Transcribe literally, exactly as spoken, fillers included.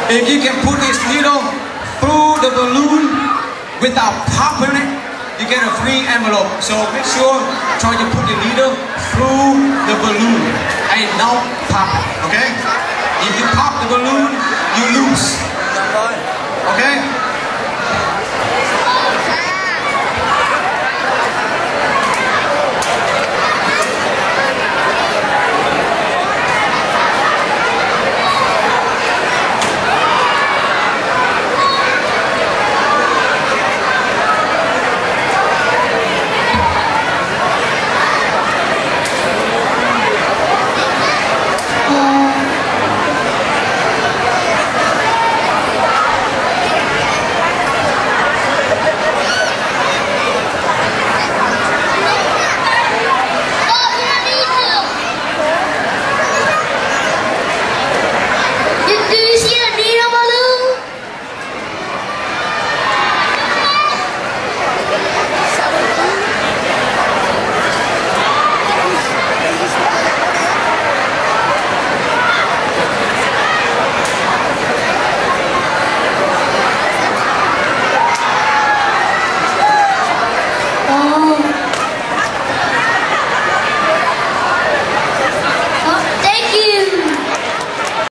If you can put this needle through the balloon without popping it, you get a free envelope. So make sure try to put the needle through the balloon and not pop it. Okay?